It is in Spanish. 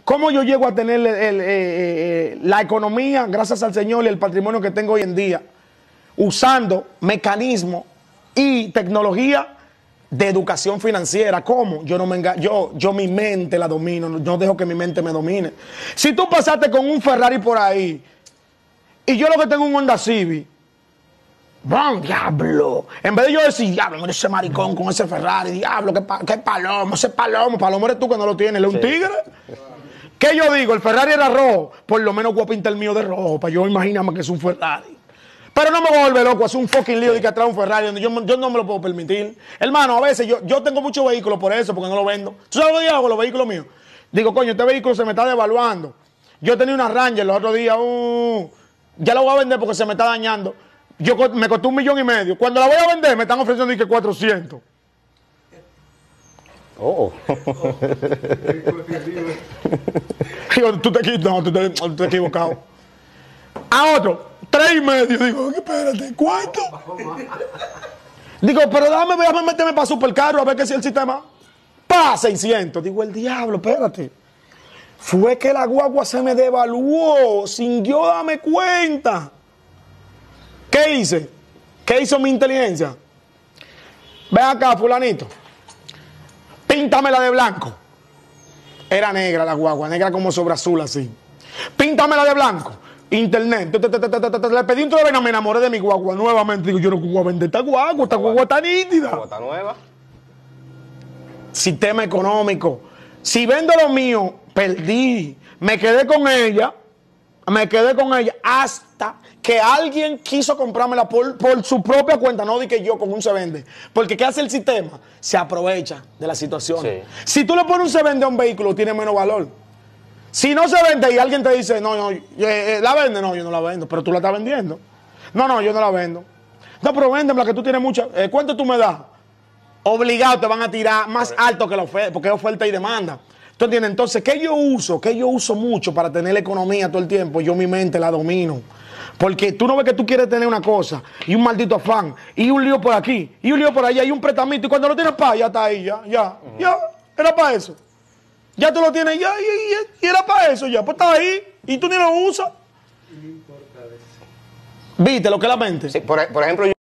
¿Cómo yo llego a tener la economía, gracias al Señor, y el patrimonio que tengo hoy en día, usando mecanismos y tecnología de educación financiera? ¿Cómo? Yo mi mente la domino, no dejo que mi mente me domine. Si tú pasaste con un Ferrari por ahí y yo lo que tengo un Honda Civic, ¡bam, diablo! En vez de yo decir, diablo, mira ese maricón con ese Ferrari, diablo, qué palomo, ese palomo eres tú que no lo tienes, ¿le un tigre? ¿Qué yo digo? El Ferrari era rojo, por lo menos voy a pintar el mío de rojo, para yo imaginarme que es un Ferrari. Pero no me voy a volver loco, hacer un fucking lío de que atrás un Ferrari, donde yo no me lo puedo permitir. Hermano, a veces yo tengo muchos vehículos por eso, porque no lo vendo. ¿Tú sabes lo que yo hago con los vehículos míos? Digo, coño, este vehículo se me está devaluando. Yo tenía una Ranger los otros días, ya la voy a vender porque se me está dañando. Me costó $1,5 millones. Cuando la voy a vender, me están ofreciendo y que 400. Oh. Digo, tú te has equivocado. A otro, 3,5. Digo, espérate, ¿cuánto? Digo, pero déjame meterme para Supercarro a ver qué si el sistema. ¡Pa! 600. Digo, el diablo, espérate. Fue que la guagua se me devaluó sin yo darme cuenta. ¿Qué hice? ¿Qué hizo mi inteligencia? Ve acá, fulanito. Píntamela de blanco. Era negra la guagua, negra como sobre azul así. Píntamela de blanco. Internet. Le pedí un trozo, me enamoré de mi guagua nuevamente. Digo, yo no voy a vender esta guagua está nítida. ¿Cómo está nueva? Sistema económico. Si vendo lo mío, perdí. Me quedé con ella hasta que alguien quiso comprármela por su propia cuenta, no de que yo con un se vende. Porque ¿qué hace el sistema? Se aprovecha de la situación. Sí. Si tú le pones un se vende a un vehículo, tiene menos valor. Si no se vende y alguien te dice, no, ¿la vende? No, yo no la vendo, pero tú la estás vendiendo. No, yo no la vendo. No, pero véndemela, que tú tienes mucha. ¿Cuánto tú me das? Obligado te van a tirar más alto que la oferta, porque es oferta y demanda. ¿Tú entiendes? Entonces, ¿qué yo uso mucho para tener la economía todo el tiempo? Yo mi mente la domino. Porque tú no ves que tú quieres tener una cosa y un maldito afán y un lío por aquí y un lío por allá y un pretamito y cuando lo tienes ya está ahí, ya, era para eso. Ya tú lo tienes, y era para eso, ya, pues está ahí y tú ni lo usas. ¿Viste lo que es la mente? Sí, por ejemplo,